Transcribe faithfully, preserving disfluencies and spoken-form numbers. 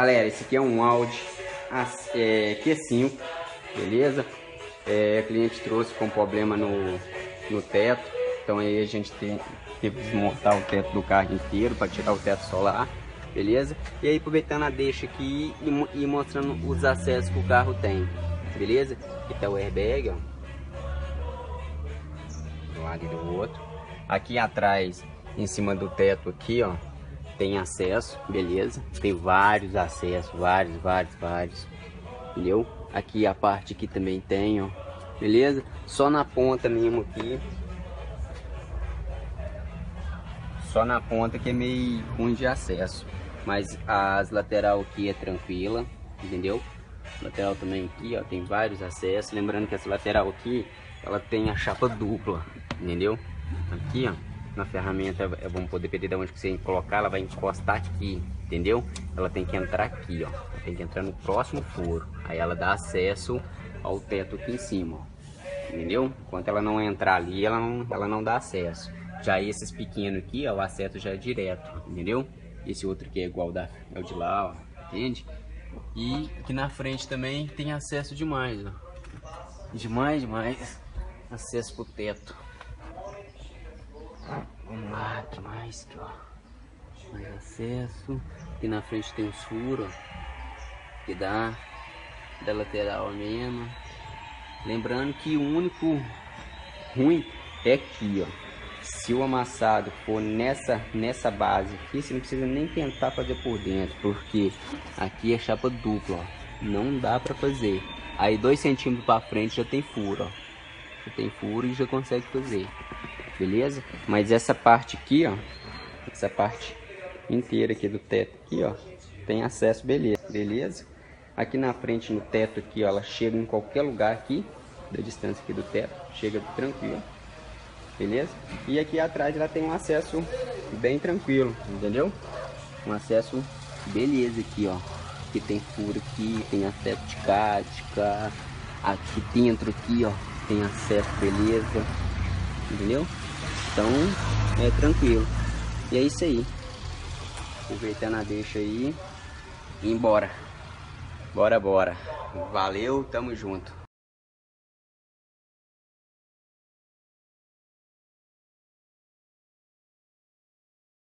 Galera, esse aqui é um Audi é, Q cinco, beleza? É, o cliente trouxe com problema no, no teto, então aí a gente tem, teve que desmontar o teto do carro inteiro para tirar o teto solar, beleza? E aí aproveitando a deixa aqui e, e mostrando os acessos que o carro tem, beleza? Aqui tá o airbag, ó, do lado e do outro. Aqui atrás, em cima do teto aqui, ó, tem acesso, beleza? Tem vários acessos, vários, vários, vários, entendeu? Aqui a parte aqui também tem, ó, beleza? Só na ponta mesmo aqui, só na ponta que é meio ruim de acesso, mas as lateral aqui é tranquila, entendeu? Lateral também aqui, ó, tem vários acessos. Lembrando que essa lateral aqui, ela tem a chapa dupla, entendeu? Aqui, ó, na ferramenta, vamos poder depender de onde que você colocar, ela vai encostar aqui, entendeu? Ela tem que entrar aqui, ó, tem que entrar no próximo furo, aí ela dá acesso ao teto aqui em cima, ó, entendeu? Enquanto ela não entrar ali, ela não, ela não dá acesso. Já esses pequenos aqui, ó, o acesso já é direto, entendeu? Esse outro aqui é igual da, é o de lá, ó, entende? E aqui na frente também tem acesso demais, ó, demais, demais, acesso pro teto. Vamos lá, que mais aqui, ó, mais acesso. Aqui na frente tem os furos, ó, que dá da lateral mesmo. Lembrando que o único ruim é aqui, ó, se o amassado for nessa nessa base aqui, você não precisa nem tentar fazer por dentro, porque aqui é chapa dupla, ó, não dá pra fazer. Aí dois centímetros para frente já tem furo, ó, já tem furo e já consegue fazer, beleza? Mas essa parte aqui, ó, essa parte inteira aqui do teto aqui, ó, tem acesso, beleza, beleza? Aqui na frente no teto aqui, ó, ela chega em qualquer lugar aqui da distância aqui do teto, chega tranquilo, beleza? E aqui atrás ela tem um acesso bem tranquilo, entendeu? Um acesso beleza aqui, ó, que tem furo aqui, tem acesso de cá, de cá, aqui dentro aqui, ó, tem acesso, beleza, entendeu? Então é tranquilo. E é isso aí, aproveitando a deixa aí e embora, bora, bora, valeu, tamo junto.